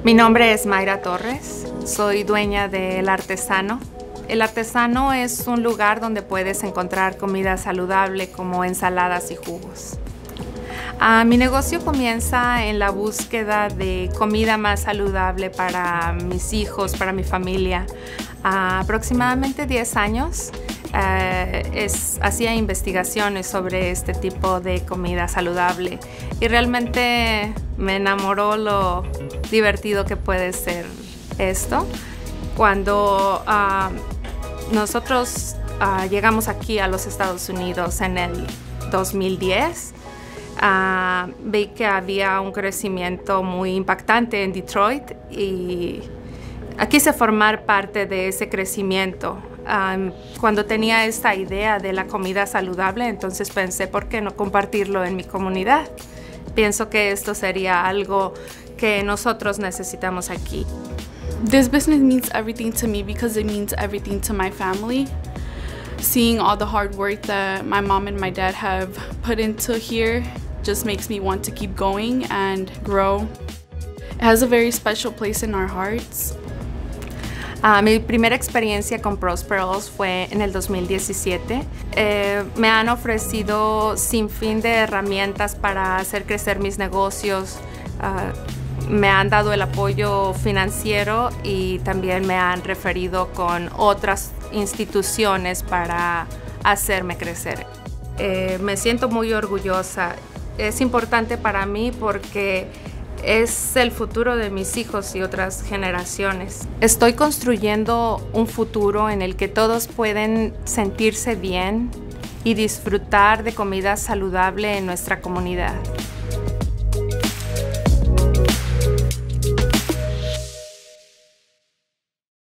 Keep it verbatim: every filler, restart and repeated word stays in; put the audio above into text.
Mi nombre es Mayra Torres, soy dueña del Artesano. El Artesano es un lugar donde puedes encontrar comida saludable como ensaladas y jugos. Uh, mi negocio comienza en la búsqueda de comida más saludable para mis hijos, para mi familia. Uh, aproximadamente diez años uh, es, hacía investigaciones sobre este tipo de comida saludable y realmente me enamoró lo divertido que puede ser esto. Cuando uh, nosotros uh, llegamos aquí a los Estados Unidos en el dos mil diez, Uh, vi que había un crecimiento muy impactante en Detroit y quise formar parte de ese crecimiento. Um, cuando tenía esta idea de la comida saludable, entonces pensé, ¿por qué no compartirlo en mi comunidad? Pienso que esto sería algo que nosotros necesitamos aquí. This business means everything to me because it means everything to my family. Seeing all the hard work that my mom and my dad have put into here just makes me want to keep going and grow. It has a very special place in our hearts. Uh, mi primera experiencia con Prosperols fue en el dos mil diecisiete. Eh, me han ofrecido sin fin de herramientas para hacer crecer mis negocios. Uh, me han dado el apoyo financiero y también me han referido con otras instituciones para hacerme crecer. Eh, me siento muy orgullosa. Es importante para mí porque es el futuro de mis hijos y otras generaciones. Estoy construyendo un futuro en el que todos pueden sentirse bien y disfrutar de comida saludable en nuestra comunidad.